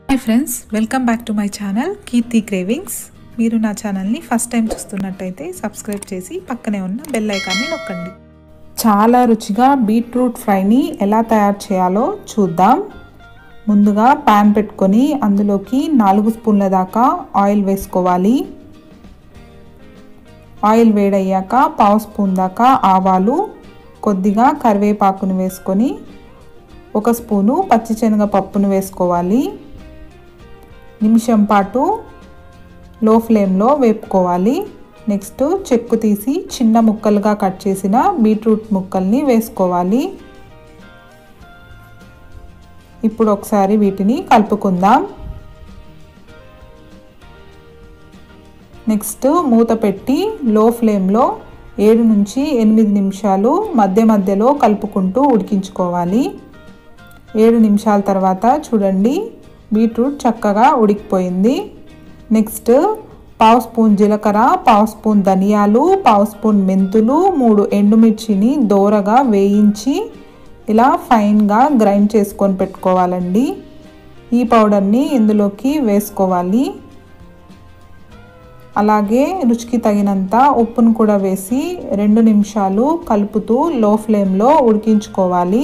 Hi friends, welcome back to my channel Keerthi cravings. మీరు నా ఛానల్ని ఫస్ట్ టైం చూస్తున్నట్టయితే సబ్స్క్రైబ్ చేసి పక్కనే ఉన్న బెల్ ఐకాన్ని నొక్కండి. చాలా రుచిగా బీట్రూట్ ఫ్రైని ఎలా తయారు చేయాలో చూద్దాం. ముందుగా ప్యాన్ పెట్టుకొని అందులోకి 4 స్పూన్ల దాకా ఆయిల్ వేసుకోవాలి. ఆయిల్ వేడయ్యాక 1/2 స్పూన్ దాకా ఆవాలు, కొద్దిగా కరివేపాకును వేసుకొని 1 స్పూను పచ్చిశనగపప్పును వేసుకోవాలి. నిమిషం పాటు లో ఫ్లేమ్లో వేపుకోవాలి. నెక్స్ట్ చెక్కు తీసి చిన్న ముక్కలుగా కట్ చేసిన బీట్రూట్ ముక్కల్ని వేసుకోవాలి. ఇప్పుడు ఒకసారి వీటిని కలుపుకుందాం. నెక్స్ట్ మూత పెట్టి లో ఫ్లేమ్లో 7 నుంచి 8 నిమిషాలు మధ్య మధ్యలో కలుపుకుంటూ ఉడికించుకోవాలి. 7 నిమిషాల తర్వాత చూడండి, బీట్రూట్ చక్కగా ఉడికిపోయింది. నెక్స్ట్ 1/2 స్పూన్ జీలకర్ర, 1/2 స్పూన్ ధనియాలు, 1/2 స్పూన్ మెంతులు, 3 ఎండుమిర్చిని దోరగా వేయించి ఇలా ఫైన్గా గ్రైండ్ చేసుకొని పెట్టుకోవాలండి. ఈ పౌడర్ని ఇందులోకి వేసుకోవాలి. అలాగే రుచికి తగినంత ఉప్పును కూడా వేసి 2 నిమిషాలు కలుపుతూ లో ఫ్లేమ్లో ఉడికించుకోవాలి.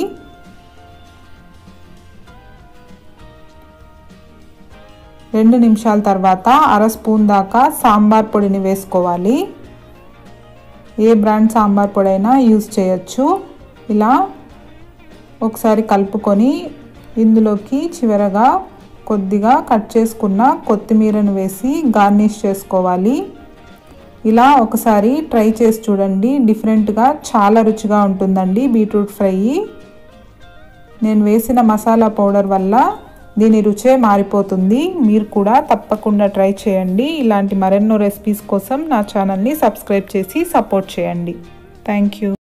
2 నిమిషాల తర్వాత 1/2 స్పూన్ దాకా సాంబార్ పొడిని వేసుకోవాలి. ఏ బ్రాండ్ సాంబార్ పొడి అయినా యూజ్ చేయొచ్చు. ఇలా ఒకసారి కలుపుకొని ఇందులోకి చివరగా కొద్దిగా కట్ చేసుకున్న కొత్తిమీరను వేసి గార్నిష్ చేసుకోవాలి. ఇలా ఒకసారి ట్రై చేసి చూడండి, డిఫరెంట్గా చాలా రుచిగా ఉంటుందండి బీట్రూట్ ఫ్రై. నేను వేసిన మసాలా పౌడర్ వల్ల దీని రుచే మారిపోతుంది. మీరు కూడా తప్పకుండా ట్రై చేయండి. ఇలాంటి మరెన్నో రెసిపీస్ కోసం నా ఛానల్ని సబ్స్క్రైబ్ చేసి సపోర్ట్ చేయండి. Thank you.